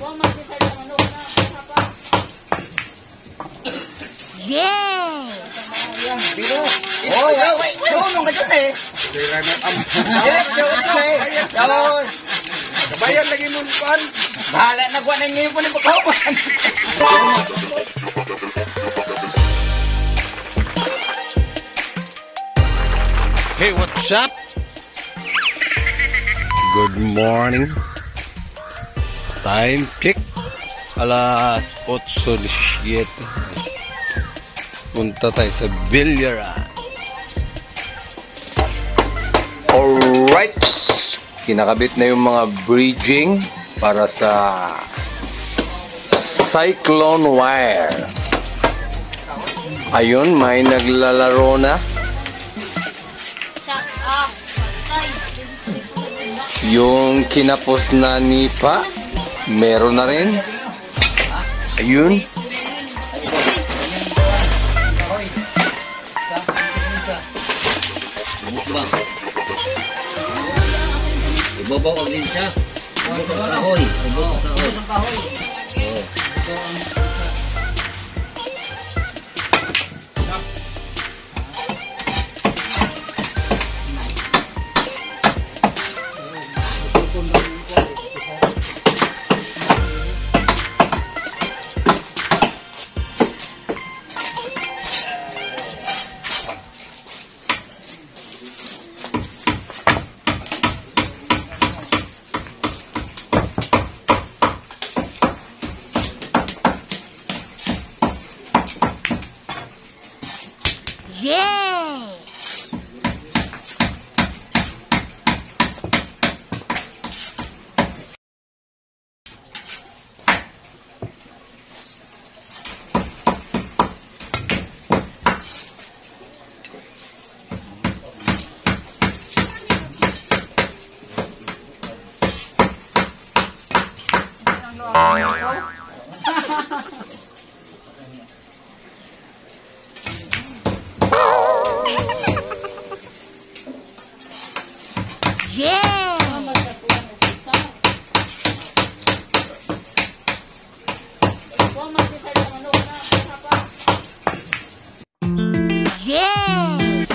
Yeah! Oh, wait, nung ganyan eh. Kabayan lagi mo pan. Bahala na kuha na ngayon po ng pagkawan. Hey, what's up? Good morning. Time check. Alas 8:17. Punta tayo sa Bilyara. Alright. Kinakabit na yung mga bridging para sa cyclone wire. Ayun, may naglalaro na. Yung kinapos na nipa, meron na rin. Ayun. Ibabaw ang din siya. Ibabaw ang kahoy. Ibabaw ang kahoy. Yeah! Yeah! Yeah!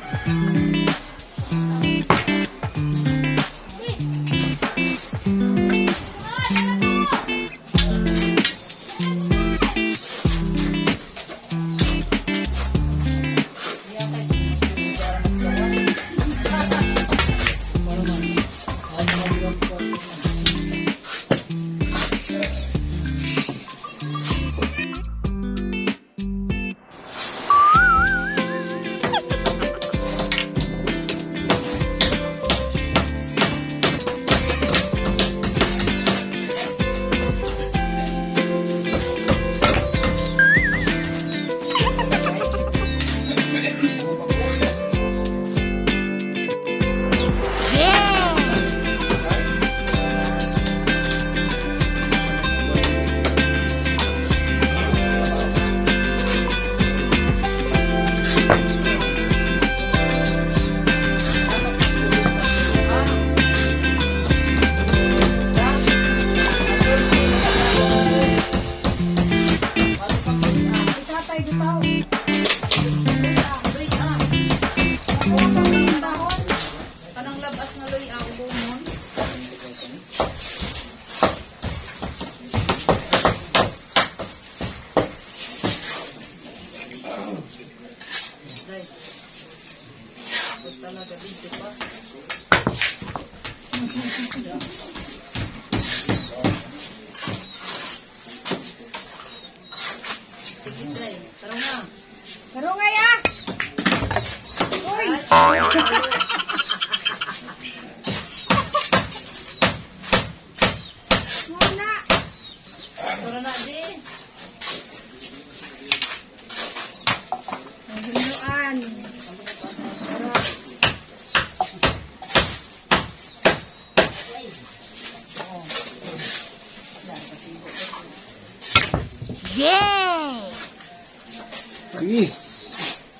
Pero nga ya! Uy! Muna! Pero na di! Nahinuan! Yeah! Peace.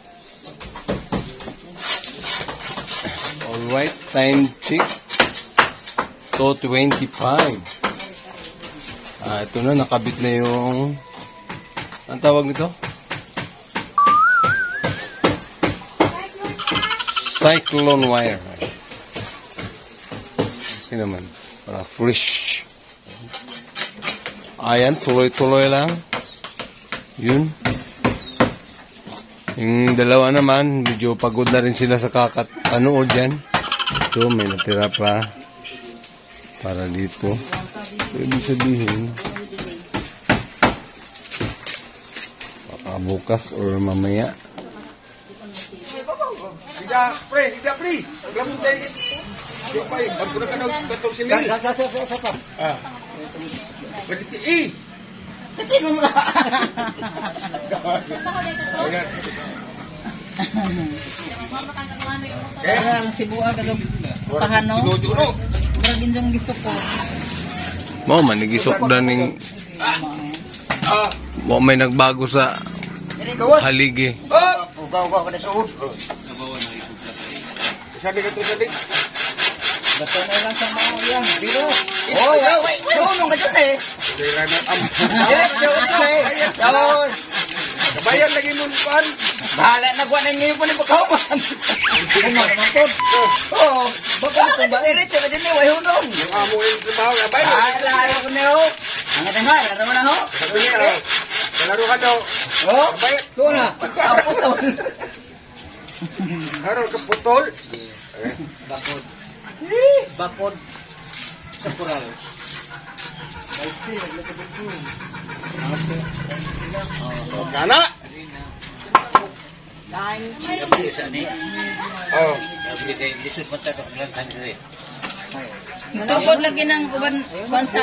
Alright, time check. 2:25. Ito na, nakabit na yung... Ang tawag nito? Cyclone wire. Okay naman. Para fresh. Ayan, tuloy-tuloy lang. Yun. Yung dalawa naman, medyo pagod na rin sila sa kakanood dyan. So, may natira pa para dito. So, ibig sabihin, baka bukas or mamaya. Tidak, pre. Aglamon tayo. Di pa eh. Bago na ka daw katong si Mil. Sa. Pwede si E. Titigong ka. Ayan. Kaya lang Cebu agad pahano. Tuno. Murag injong gisuko. Mo, manigisok na ning... Mo, may nagbago sa haligi. Oh! Ugaw ka na suod. Sabi ka to, sabi. Basta na lang sa mga yan. Pero, Oy, wait. Tunong ka dyan eh. Kaya na am. Yawon. Kabayan lagi mo pan. Bahala na kuha na ngayon po ni pagkawaman. Oo. Baka na kung diretso ka dyan eh. Way hunong. Ang amo yung trabaho na bayan. Laro ko niyo. Ang atangay. Laro mo na ho. Sabi niya, kalaro ka daw. Oh. Kabayan. ito na. Ako to. Harap ka putol. Bakod. Sa kural. Kana. Oh. Tukod lagi ng uban bansa.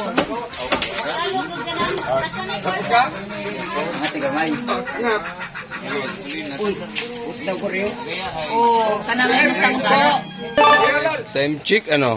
Tapos ka? Ang atigamay. Angat. Uy. Utang ko rin. Oh, kanang sangko. Time check, ano?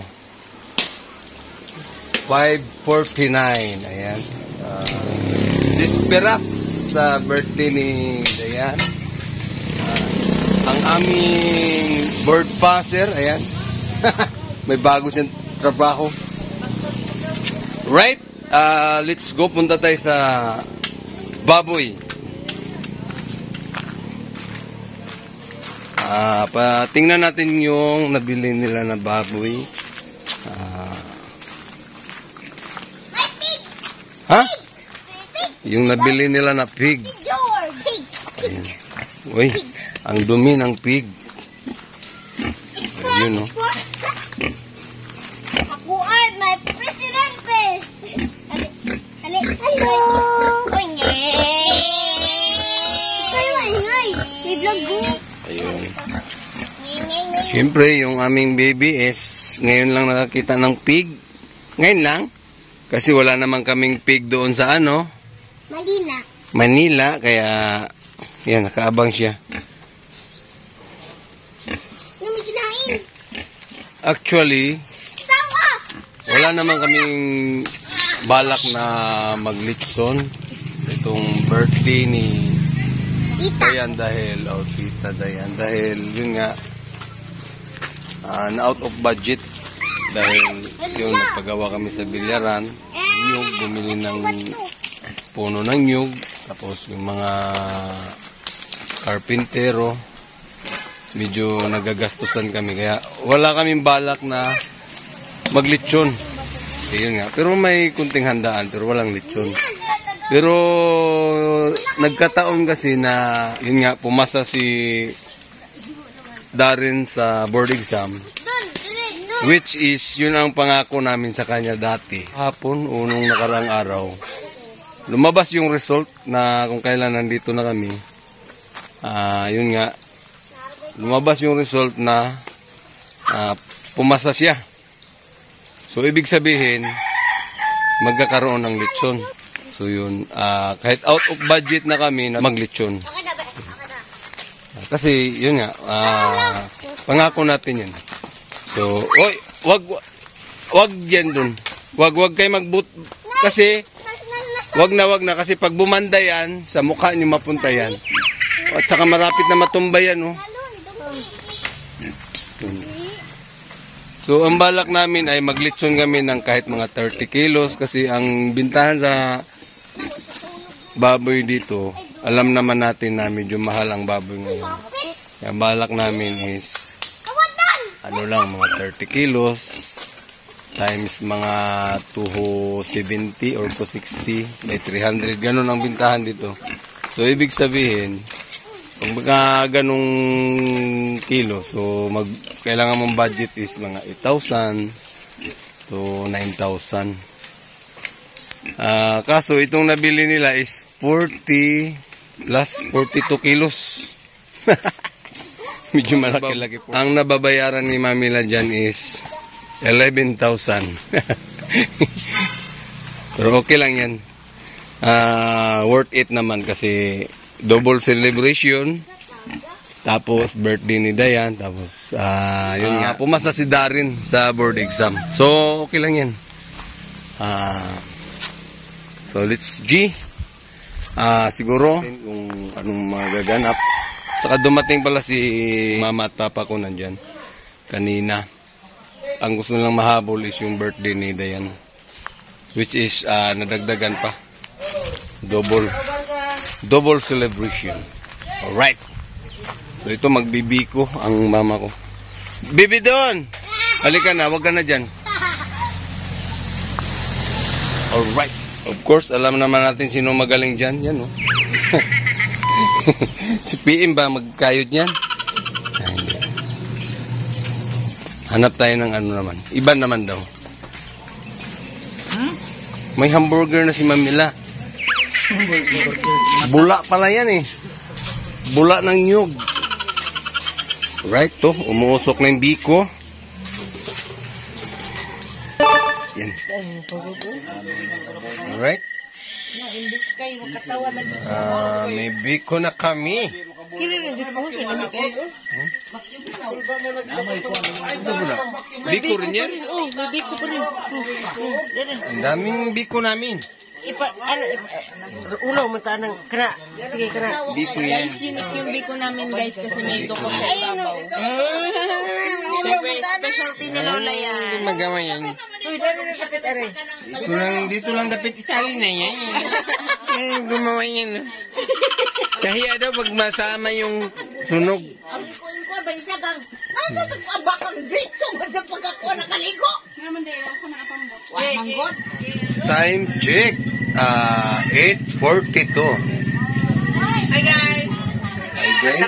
5:49. Ayan. Desperas sa birthday ni Dayan. Ang aming bird passer, ayan. May bago siyang trabaho. Right? Let's go. Punta tayo sa baboy. Tingnan natin yung nabili nila na baboy. Ha? Yung nabili nila na pig. Ayan. Uy, ang dumi ng pig. Yun, no? Ako ay may presidente. Hello. Kayo maingay. May vlog ko. Ayun. Siyempre, yung aming baby is ngayon lang nakakita ng pig. Ngayon lang. Kasi wala naman kaming pig doon sa ano? Malina. Manila. Kaya, yan, nakaabang siya. Ano may kinain? Actually, Tawa! wala naman kaming balak na maglitson. Itong birthday ni Dayan dahil, Tita Dayan, dahil yun nga, na out of budget. Dahil yung nagpagawa kami sa bilyaran, nyug, bumili ng puno ng nyug, tapos yung mga karpintero, medyo nagagastusan kami. Kaya wala kaming balak na maglitsyon. Yun nga. Pero may kunting handaan, pero walang litsyon. Pero nagkataon kasi na, yun nga, pumasa si Darren sa board exam. Which is, yun ang pangako namin sa kanya dati. Hapon, unong nakarang araw, lumabas yung result na kung kailan nandito na kami. Yun nga, lumabas yung result na pumasa siya. So, ibig sabihin, magkakaroon ng litson. So, yun, kahit out of budget na kami na maglitson. Kasi, yun nga, pangako natin yun. So, oy, wag yan dun. Wag kayo kasi, wag na, kasi pag bumanda yan, sa mukha niyo mapunta yan. At saka marapit na matumba yan, oh. So, ang balak namin ay maglitson kami ng kahit mga 30 kilos kasi ang bintahan sa baboy dito, alam naman natin na medyo mahal ang baboy ngayon. Ang balak namin is ano lang, mga 30 kilos times mga 270 or 260 may 300, ganun ang bintahan dito. So, ibig sabihin, pag mga ganung kilo, so kailangan mong budget is mga 8,000 to 9,000. Kaso itong nabili nila is 40 plus 42 kilos. Medyo malaki-laki po. Ang nababayaran ni Mamila dyan is 11,000. Pero okay lang yan. Worth it naman kasi double celebration, tapos birthday ni Dayan, tapos yun nga, pumasa si Darin sa board exam. So, okay lang yan. So, let's G. Siguro, kung anong magaganap. Saka dumating pala si mama at papa ko nandyan kanina. Ang gusto nilang mahabol is yung birthday ni Dayan, which is nadagdagan pa. Double celebration. Alright. So ito magbibiko ang mama ko. Bibi doon! Halika na, wag ka na dyan. Alright. Of course, alam naman natin sino magaling dyan. Yan, oh. Si PM ba magkayod yan? Hanap tayo ng ano naman. Iba naman daw. May hamburger na si Mamila. Bula pala yan eh. Bula ng nyug. Right to. Umuusok na yung biko. Yan. Alright. May biko na kami. Biko rin yan? Oo, may biko pa rin. Ang daming biko namin. Ulo, matanang kra. Sige, kra. Biko yan. Guys, unique yung biko namin guys kasi may duko sa ibabaw. Siyempre, specialty ni Lola yan. Magawa yan. Uy, dali na kapit, are. Dito lang dapat isali na yan. Gumawa yan. Kahiya daw pag masama yung sunog. Time check. 8:42. Hi guys! Hi guys.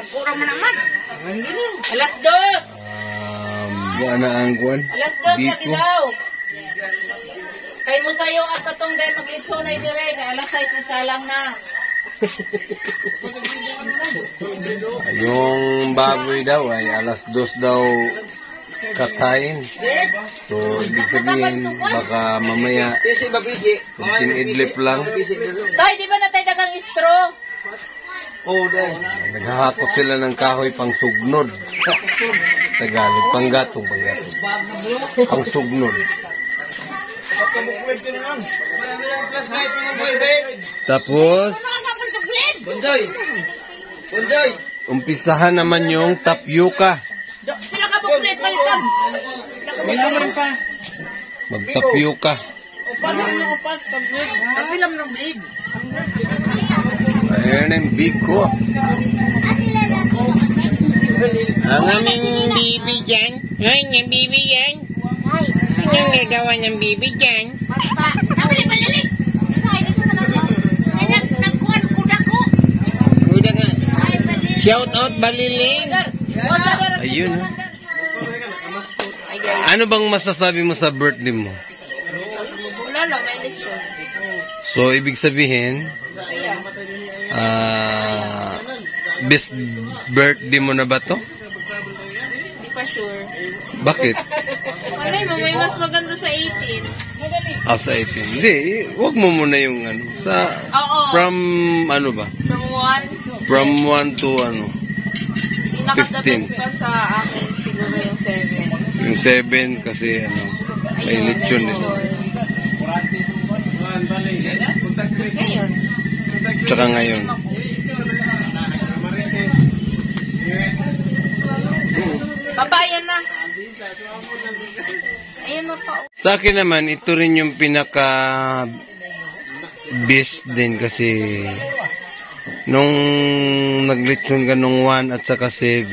Alas 2! Buwan na ang kuwan. Alas 2 Biko. lagi daw. Kay mo sa'yo at patong dahil mag-litsonay dire. Kay alas 6 isa lang na. Yung baboy daw ay alas 2 daw kakain. So, ibig sabihin, baka mamaya tinidlip lang. Tay, di ba natay dagang straw? Naghahakot sila ng kahoy pang sugnod. Tagalog, panggatong. Pang sugnod. Tapos, umpisahan naman yung tapioca. Magtapioca. Ayan ang biko. Ang aming bibi dyan. Ay, ang bibi yan. Anong gagawa ng bibi dyan? Kuda nga. Shout out Baliling. Ayun. Ano bang masasabi mo sa birthday mo? Wala lang, may litsyon. So, ibig sabihin, best birthday mo na ba to? Hindi pa sure. Bakit? Malay mo, may mas maganda sa 18. Sa 18. Hindi, wag mo muna yung ano. Oo. From ano ba? From 1. From 1 to ano. Pinaka-the best pa sa akin siguro yung 7. Yung 7 kasi ano, may lechon eh. Tapos ngayon. Tsaka ngayon. Papayan na. Ayun na pa. Sa akin naman, ito rin yung pinaka best din kasi nung naglitsyon ka nung 1 at saka 7,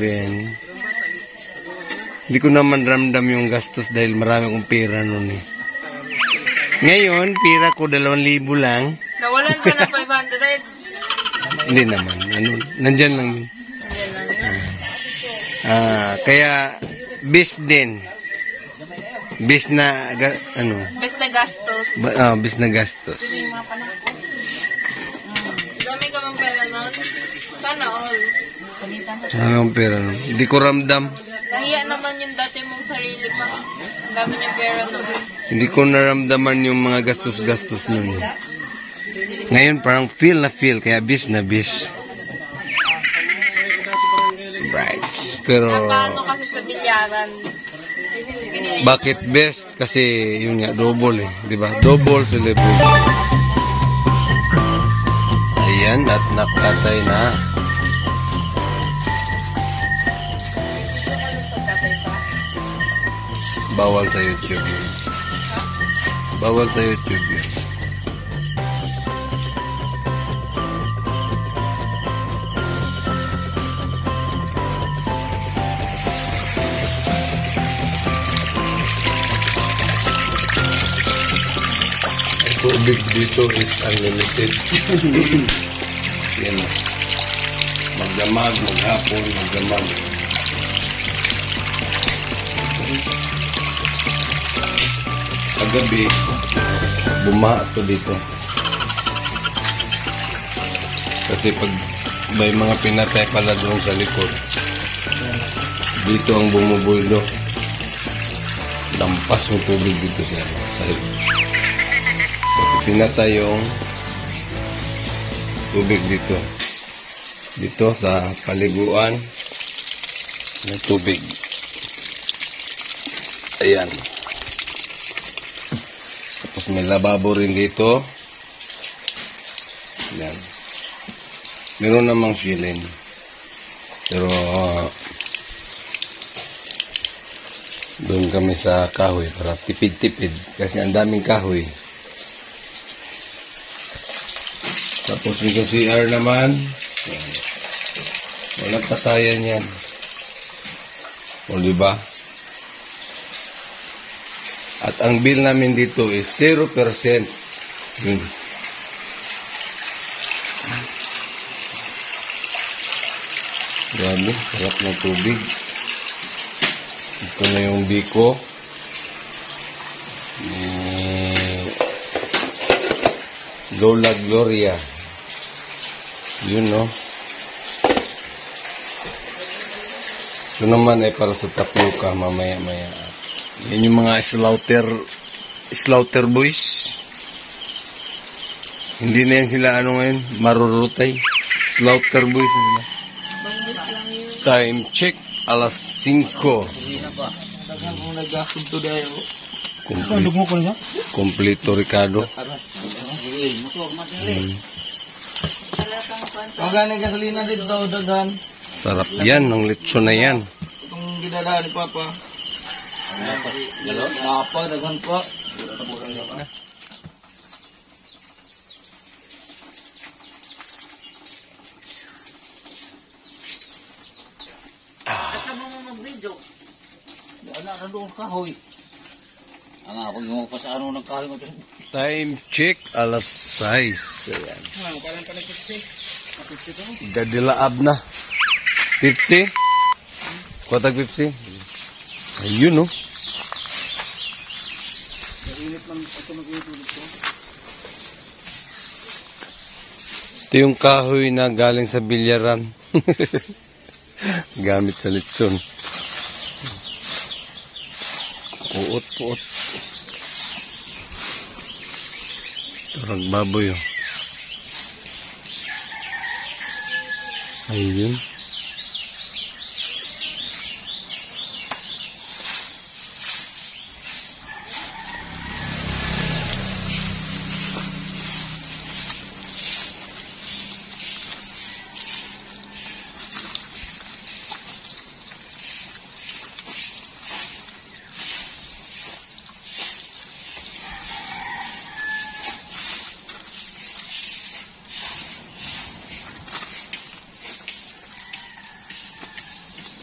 hindi ko naman ramdam yung gastos dahil marami kong pera nun eh. Ngayon, pera ko 2,000 lang. Nawalan ka na 500. Hindi naman. Nandyan lang yun. Ayan lang yun. Kaya, best din. Best na, Best na gastos. best na gastos. Dami ka bang pera nun? Sana all. Ang pera nun. Hindi ko ramdam. Nahiya naman yung dati mong sarili pa. Ang dami niyang pera nun. Hindi ko naramdaman yung mga gastos-gastos nun. Ngayon parang feel na feel, kaya bis na bis. Right. Pero, Paano kasi sa bilyaran? bakit best? Kasi yun nga, double eh. Diba? Double celebration. Ayan, at nakatay na. Bawal sa YouTube yun. Bawal sa YouTube yun. Tubig dito is unlimited. Yan. Magdamag, maghapon, magdamag. Kagabi, bumaha to dito. Kasi pag may mga pinatay pala doon sa likod, dito ang bumubuldo. Lampas yung tubig dito sa likod. Kasi pinatay yung tubig dito. Dito sa paliguan ng tubig. Ayan. Tapos may lababo rin dito. Ayan. Meron namang silin. Pero doon kami sa kahoy para tipid-tipid kasi ang daming kahoy. Tapos yung CR naman, walang patayan yan. O diba? At ang bill namin dito is 0%. Yun. Grabe, sarap ng tubig. Ito na yung biko. Lola Gloria. Yun, no? Ito naman ay para sa tapioca mamaya-maya. Yan yung mga slaughter boys. Hindi na yan sila ngayon, marurutay. Slaughter boys na sila. Time check, alas 5. Kompleto Ricardo. Magana gasolina dito dagan. Sarap yan, ng lechon na yan. Itong gidadali papa. Apa dagan pa. Kasama mo mag-video. Ana ra doon kahoy. Ang ako yung pa sa ano ng kahoy mo. Time check, alas 6. Ayan. Gadilaab na. Pepsi? Kotag Pepsi? Ayun, no? Ito yung kahoy na galing sa bilyaran. Gamit sa litson. Puot. Tarang baboy, oh. Ayun.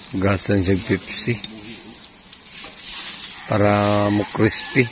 Gasan siya Pepsi. Para mo crispy.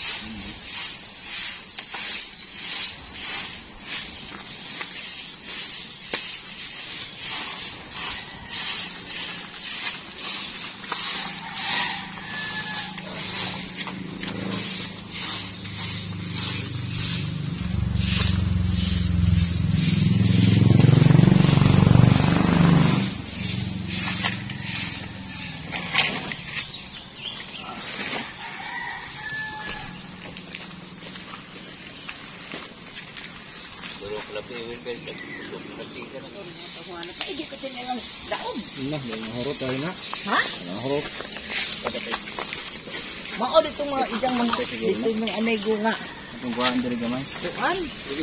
Mao dito mga idang mantik dito ng amigo nga. Kung kuhaan diri gamay. Kuan.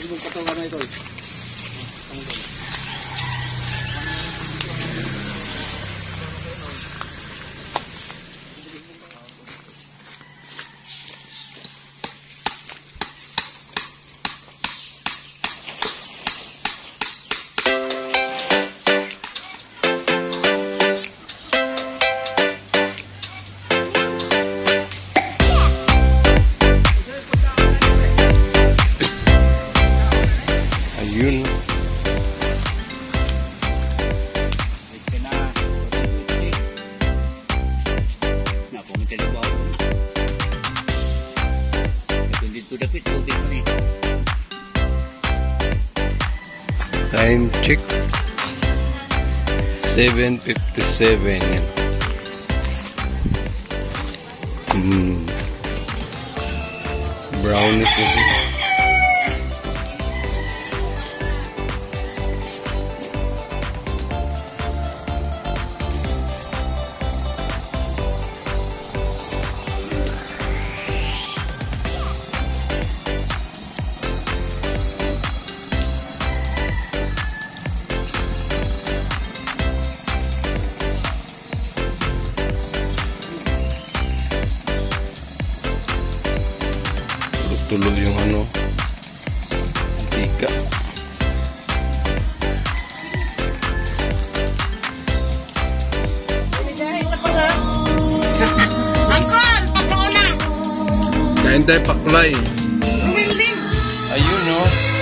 Ayun. Na pumunta na ba? Kung dito dapat tubig mo ni. Time check. 7:57 yan. Brownies na siya. Tulo yung ano, mantika. Angkol, pagkauna. Kain tayo pakulay. Ayun, no?